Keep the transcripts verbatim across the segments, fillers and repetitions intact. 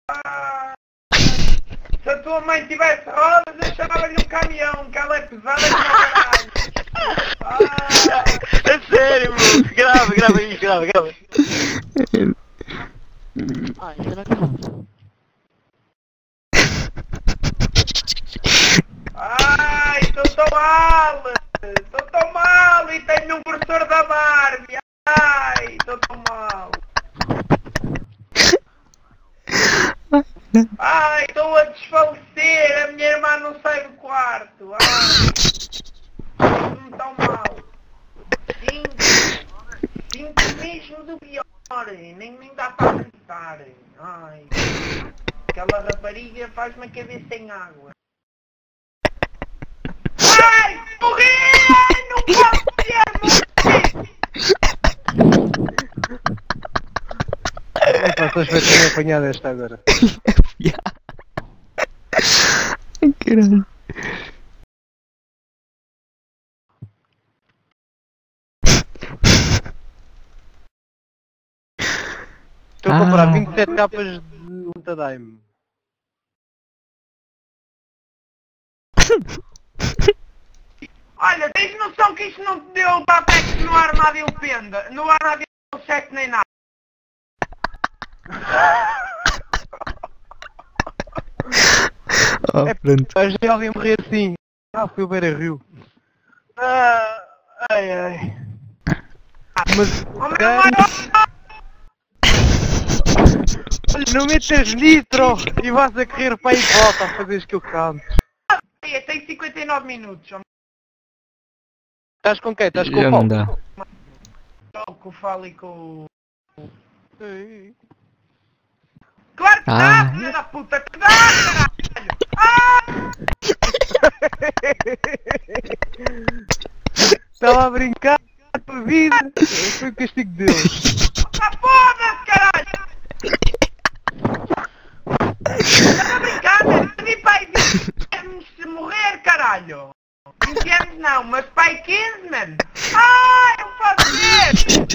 Ah, se a tua mãe tivesse rodas, eu chamava-lhe um caminhão, que ela é pesada como caralho. Ah. É sério, bro. Grava, grava isso, grava, grava. Ah, isso não é grave. Ai, estou tão mal! Estou tão mal e tenho um professor da Barbie! Ai, estou tão mal! Ai, estou a desfalecer! A minha irmã não sai do quarto! Ai, estou tão mal! Sinto, sinto mesmo do pior! Nem, nem dá para acreditar! Ai, aquela rapariga faz-me a cabeça sem água! Ai, morri! Não posso ser, Epá, estou a esperar que tenha apanhado esta agora. Ai, caralho. Estou a comprar vinte e sete capas de Ultadaime. Olha, tens noção que isto não te deu Tapex no Armadillo Penda, no Armadillo sete nem nada. Oh, pronto. A gente alguém morrer assim. Ah, foi o Beira Rio. Ah, ai ai. Mas, Oh, meu cara, mano! olha, não metas nitro e vais a correr para aí de volta a fazer que eu canto. Ai, tem cinquenta e nove minutos. Oh, Estás com quem? Estás com Já o não Paulo? dá. com o Falo e com o... Ei. Claro que Ah. dá, filha da puta, que dá, caralho! Ah! Estava a brincar com a vida. Foi o castigo dele. Ah, foda-se, caralho! Estás a brincar, mano? Nem pai vinte anos se morrer, caralho! vinte anos não, mas pai quinze, mano! Ai, eu faço isso!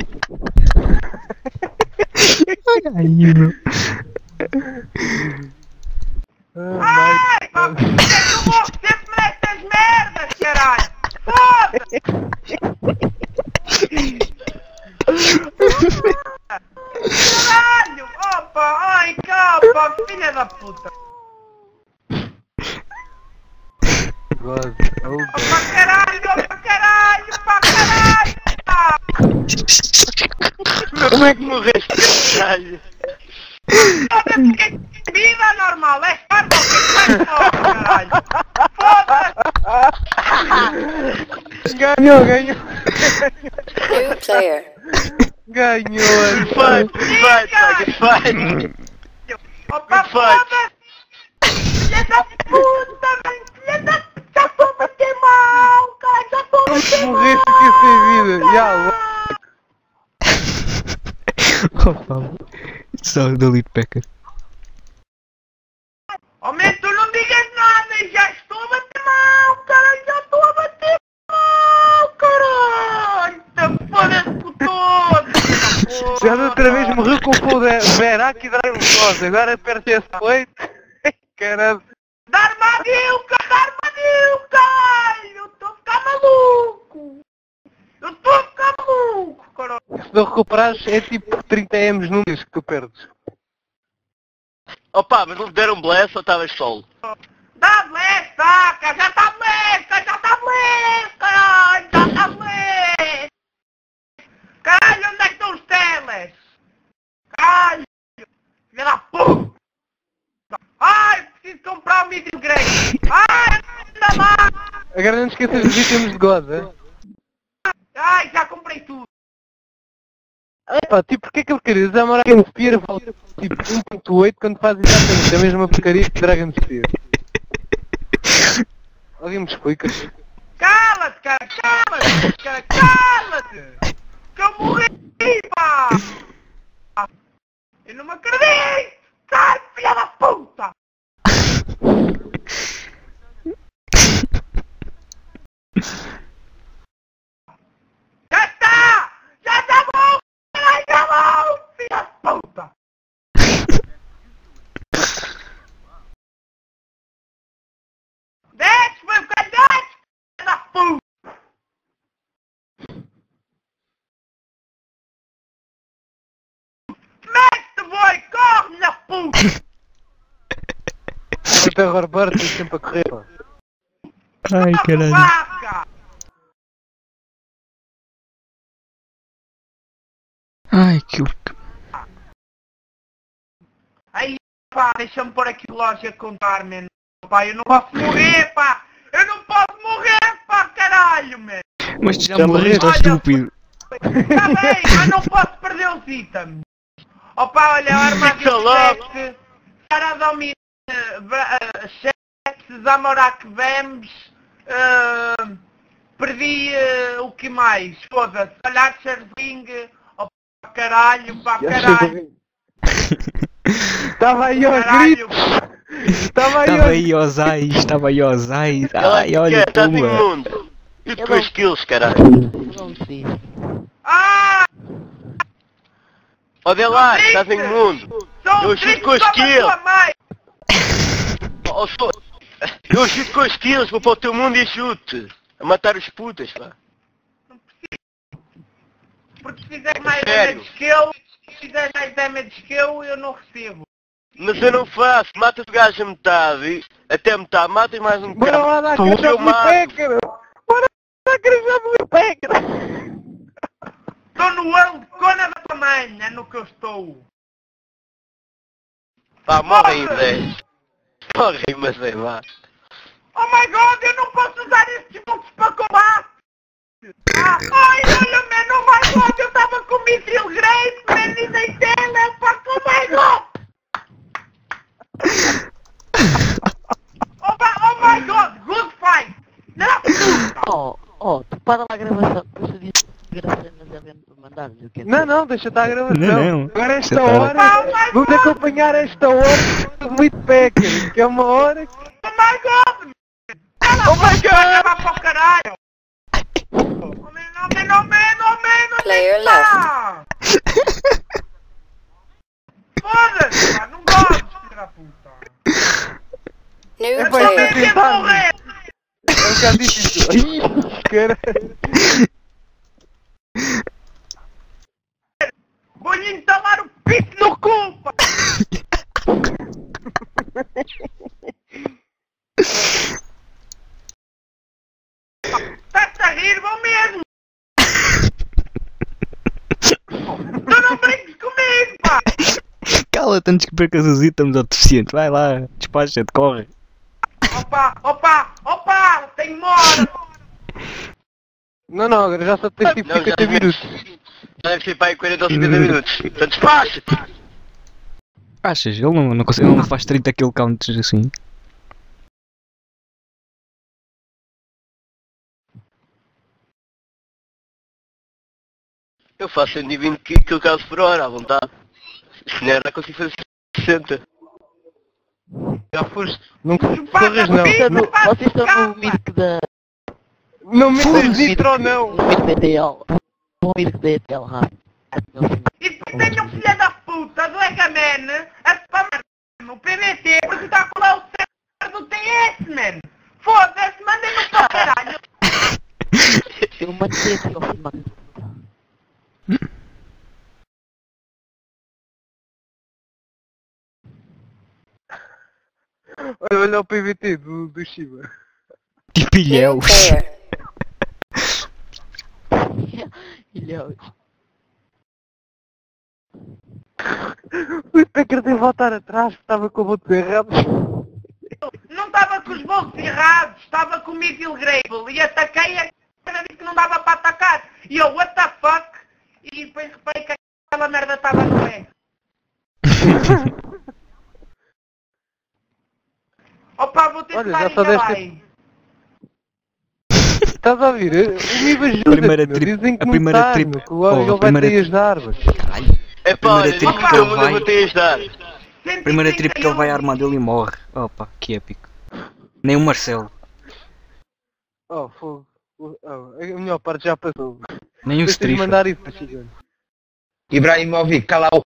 Ai, meu. Ai, pá, eu morro sempre nestas merdas, caralho! Foda-se! Caralho! Opa! Ai, capa! Filha da puta! God. Oh, Opa, caralho! Opa, caralho! Opa, caralho! Ah. Como é que morreste, caralho? Foda-se, que vida normal! É fardo que vai morrer, caralho! Foda-se! ganhou, ganhou. New player. Ganhou. Good fight, good fight, pá, good fight. Opa, Good fight. foda-se! Filha da puta, mano! Filha da puta! Já estou a bater mal, cara! Já estou a bater mal! Morreste aqui sem vida. Já, Oh, Paulo. Só o Delete Packer. Oh, man, tu não digas nada! Já estou a bater mal, caralho! Já estou a bater mal, caralho! Tá foda-se por todo! já da outra vez morreu com o Berak e Dragon Cross. Agora perde esse peito. Caramba. Dá armadilho, cara! Dá armadilho, caralho! Eu estou a ficar maluco! Eu estou a ficar maluco, caralho! Se não recuperares é tipo trinta emos num mês que tu perdes. Opa, mas não te deram bless ou estavas solo? Dá bless, saca! Já tá bless, já tá bless, caralho! Já tá bless! Caralho, onde é que estão os teles? Caralho! Filha da puta! Ai, preciso comprar um vídeo grego! Ai, ainda mais! Agora não te esqueças dos itens de God, é? Ai, já comprei tudo! Pá, tipo, porque é que eu queria usar Dragon Spear vale tipo um ponto oito quando faz exatamente a mesma porcaria que Dragon Spear? Alguém me explica? Cala-te, cara! Cala-te, cara! Cala-te! Que eu morri, pá! Eu não me acredito! Sai, filha da puta! Já está! Já está bom! Já está bom! Filha da puta! puta! O terror bird tem sempre a correr, pá. Ai, caralho. Vaca! Ai, que... Aí, pá, deixa-me pôr aqui loja a contar, mano. Pá, eu não posso morrer, pá! Eu não posso morrer, pá, caralho, mano! Mas tu já Já morreste, ó morreste. estúpido. Tá bem, mas não posso perder os itens. Opa, olha, a armagem Fica logo. sete, Saradomi, sete, Zamorak Vems, uh, perdi uh, o que mais? Foda-se, olha, Archerling, opa, caralho, pá, caralho, Estava aí aos caralho, gritos! Estava aí Estava aos aí aos ais, estava aí aos ais. Ela Ai, que olha, é, estás pula. imundo. E depois kills, caralho. ah, Olha lá, Não estás grita. imundo. sou Eu um chuto triste com os como a kills. tua mãe. Oh, sou... Eu chuto com os kills, vou para o teu mundo e chute. A matar os putas, pá. Porque se fizer mais Sério? damage que eu, se fizer mais damage que eu, eu não recebo. Mas eu não faço, matas o gajo a metade, e até metade, matas mais um Bora lá dar bocado. aquele Eu jogo mato. Packer! Bora dar aquele jogo Packer! Estou no World Cona da tua mãe, é no que eu estou. Pá, morrem dez. Morrem, mas é lá. Oh my god, eu não posso usar estes pontos para combate! Ah, ai, olha, man, oh my god, eu estava com o Mithril Grace, man, e nem tela, pá, oh my god! Oh my, oh my god, good fight! Não! Oh, oh, tu para lá a gravação, depois tu dizes que gravação mas é mesmo para mandar-lhe o que é Não, não, deixa estar a gravação. Não, não. Agora esta Deixa estar. hora, Oh my vamos god! acompanhar esta hora do Meat Packer, que é uma hora que... Oh my god! Oh my god! Vai para o caralho! Oh man, oh man, oh man, oh man, oh Player man! Foda-se, pá, não gosto, filho da puta! New Eu Vai também ter player. quero tentado. morrer! É um bocado difícil. Ai, caralho. Vou-lhe entalar o pito no cu, pá! Estás-te a rir, vou mesmo! Tu não brinques comigo, pá! Cala-te antes que percas os itens ao deficiente. Vai lá, despacha-te, corre. Opa, opa, opa! Tenho mora! Não, não, agora já só tens tipo Não, já cinquenta minutos. Já deve ser para aí quarenta ou cinquenta minutos. Portanto, despacha-te! Achas? Ele não, não consegue, ele não faz trinta kill counts assim. Eu faço cento e vinte km por hora, à vontade. Se não era, consigo fazer sessenta. Já foste. Não corres Chupada, não. filho! No, vocês estão no Mirk da... Não metas no nitro ou não. No Mirk da E T L. No Mirk da E T L, rápido. E depois tenho um filho da puta do Egaman a spamar-me o P V T porque está com lá o server do T S, man! Foda-se, mandem-me para o caralho! Eu matei aqui ao filme. Olha, olha o P V T do, do Shiba. Tipo New ilhéus. player. Ilhéus. O Packer tem de voltar atrás, estava com o boto errado. Não estava com os bolsos errados, estava com o Mithril Gravel e ataquei a cara disse que não dava para atacar. E eu, what the fuck? E depois reparei que aquela merda estava no pé. Opa, vou ter que Olha, dar já só em deste- Calai. Estás a ouvir? O Miva ajuda. Primeira trip- Dizem que a não primeira está, trip- meu, que o- oh, a ele vai primeira ter ajudar, mas... É pá, Primeira olha, trip diz que que ele eu vai- vou ter ajudar. Primeira trip que ele vai à armadilha e morre. Opa, que épico. Nem o Marcelo. Oh, fogo. Oh, a melhor parte já passou. Nem o Deixa de Strifa. mandar isso para Chigano. Ibrahimovic, cala o